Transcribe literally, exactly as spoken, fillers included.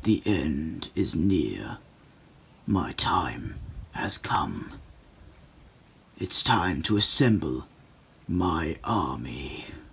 The end is near. My time has come. It's time to assemble my army.